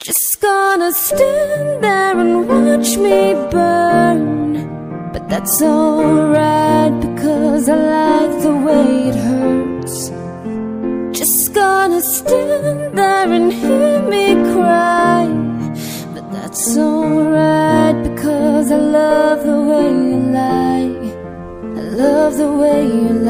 Just gonna stand there and watch me burn. But that's alright because I like the way it hurts. Just gonna stand there and hear me cry. But that's alright because I love the way you lie. I love the way you lie.